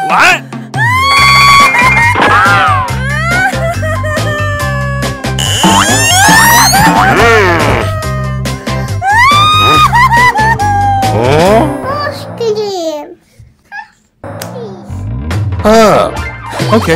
What? Okay.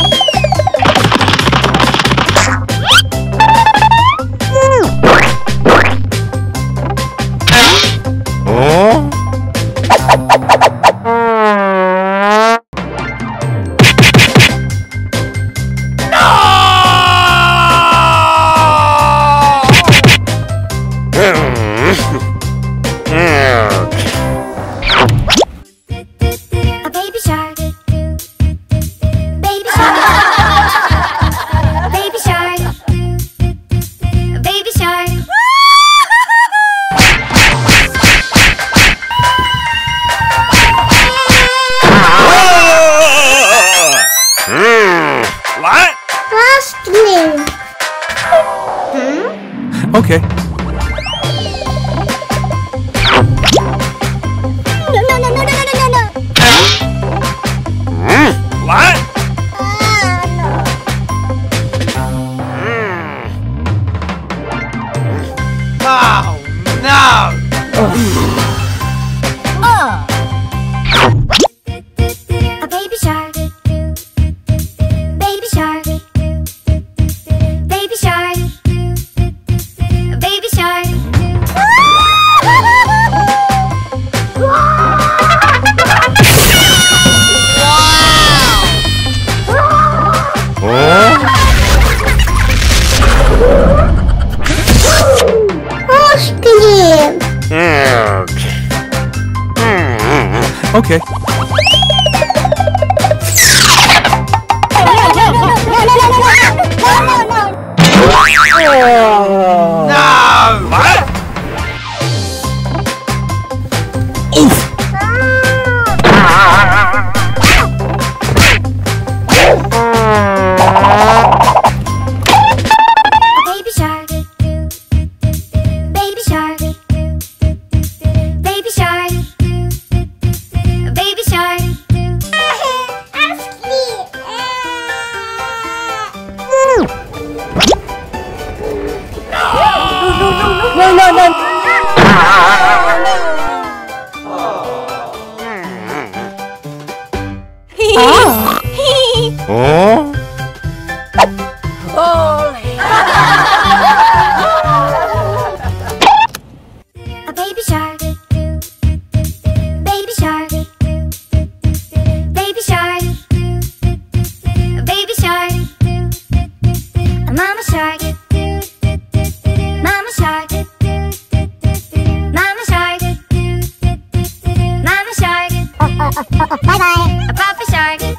Okay. What? Oh, no! A baby shark. Baby shark. Baby shark. A baby shark. Okay. No! What? Oof! Baby shark. Baby shark. Baby shark. Baby shark. A baby shark. Baby shark. Baby shark. A baby shark. A mama shark. Mama shark. Mama shark. Mama shark. Bye bye. A papa shark.